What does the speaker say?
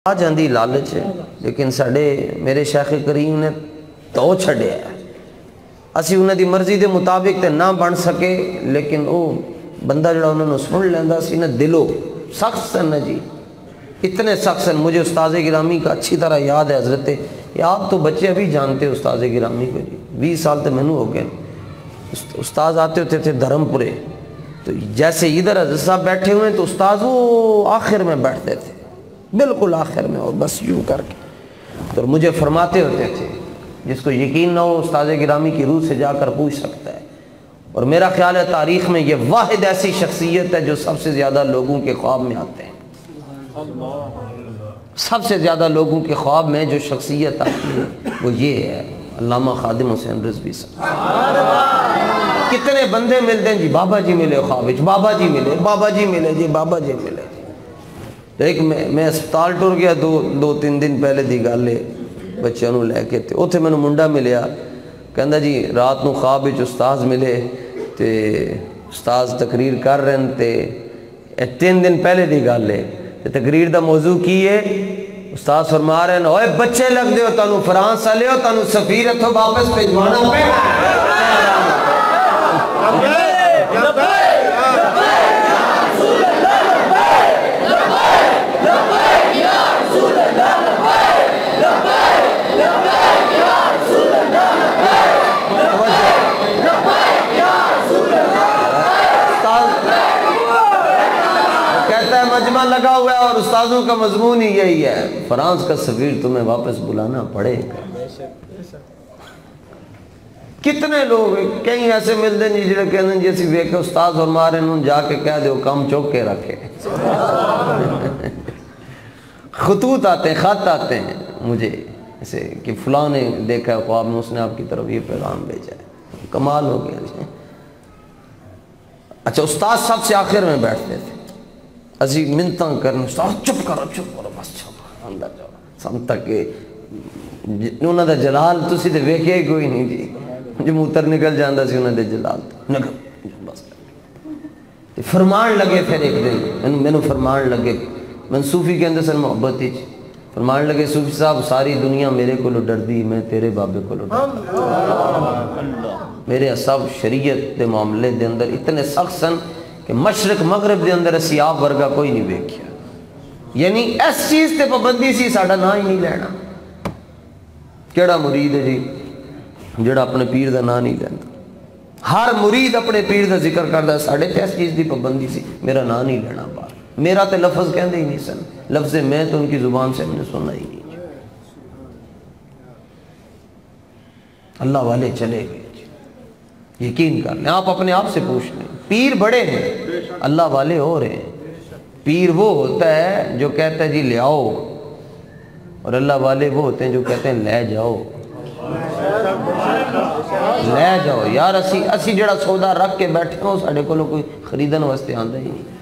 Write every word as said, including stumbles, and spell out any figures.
آ جاندی لالچ ہے لیکن ساڑے میرے شیخ کریم نے تو چھڑے ہے اسی انہوں دی مرضی دے مطابق تے نہ بن سکے لیکن او بندہ جڑا انہوں نے سن لیندہ سی نا دلو سخت سن جی اتنے سخت سن. مجھے استاذ گرامی کا اچھی طرح یاد ہے حضرت یا آپ تو بچے ابھی جانتے استاذ گرامی کو جی بیس سال تے میں ہو گئے. استاذ آتے ہوتے تھے دھرم پورے تو جیسے ادھر حضرت صاحب بیٹھے ہوئے تو استاذ وہ آخر میں بیٹھتے تھے بالکل آخر میں اور بس یوں کر کے تو مجھے فرماتے ہوتے تھے جس کو یقین نہ ہو استاذ گرامی کی روح سے جا کر پوچھ سکتا ہے. اور میرا خیال ہے تاریخ میں یہ واحد ایسی شخصیت ہے جو سب سے زیادہ لوگوں کے خواب میں آتے ہیں. سب سے زیادہ لوگوں کے خواب میں جو شخصیت آتی ہے وہ یہ ہے علامہ خادم حسین رضوی صاحب. کتنے بندے ملتے ہیں جی بابا جی ملے خواب وچ بابا جی ملے بابا جی ملے جی بابا جی ملے. ایک میں میں اسپتال ٹر گیا دو دو تین دن پہلے دی گل ہے بچوں نو لے کے تے اوتھے مینوں منڈا ملیا کہندا جی رات نو خواب وچ استاذ ملے تے استاذ تقریر کر رہے ہیں تے اے تین دن پہلے دی گل ہے تے تقریر دا موضوع کی ہے استاذ فرما رہے ہیں اوے بچے لگ دے ہو تانوں فرانس والے ہو تانوں سفیر اتھوں واپس بھیجوانا پے. مجمع لگا ہوا ہے اور استاذوں کا مضمون ہی یہی ہے فرانس کا سفیر تمہیں واپس بلانا پڑے گا. کتنے لوگ کہیں ایسے ملتے ہیں جڑے کہتے ہیں جیسی ویکھے استاذ اور مارے انہوں جا کے کہہ دو کم چوک کے رکھے. خطوط آتے ہیں خط آتے ہیں مجھے ایسے کہ فلاں نے دیکھا ہے خواب میں اس نے آپ کی طرف یہ پیغام بھیجا ہے. کمال ہو گیا. اچھا استاذ سب سے آخر میں بیٹھتے تھے اسی منتاں کرنے استاذ چپ کرو چپ کرو بس چپ اندر جاؤ سم تک کہ انہوں دا جلال تسی تے ویکھے ہی کوئی نہیں جی مجھے موتر نکل جاندہ سی انہوں دے جلال نکل بس فرمان لگے پھر ایک دن میں نے فرمان لگے میں صوفی کے اندر سر محبت ہی فرمان لگے صوفی صاحب ساری دنیا میرے کو لو ڈر دی میں تیرے بابے کو لو ڈر میرے سب شریعت دے معاملے دے اندر اتنے سخت سن کہ مشرق مغرب دے اندر اسی آپ ورگا کوئی نہیں بیکھیا. یعنی اس چیز تے پابندی سی ساڑھا نہ ہی نہیں لینا. کیڑا مرید ہے جی جڑا اپنے پیر دا نہ نہیں لینا. ہر مرید اپنے پیر دا ذکر کردا ساڑھے تے اس چیز دی پابندی سی میرا نہ نہیں لینا بار. میرا تے لفظ کہندے ہی نہیں سن لفظ میں تو ان کی زبان سے ہم نے سنا ہی نہیں. اللہ والے چلے گئے یقین کر لیں آپ اپنے آپ سے پوچھ لیں. پیر بڑے ہیں اللہ والے ہو رہے ہیں. پیر وہ ہوتا ہے جو کہتا ہے جی لے آؤ اور اللہ والے وہ ہوتے ہیں جو کہتے ہیں لے جاؤ لے جاؤ. یار اسی اسی جڑا سودا رکھ کے بیٹھے ہوں ساڑھے کو کوئی خریدن واسطے آندہ ہی نہیں.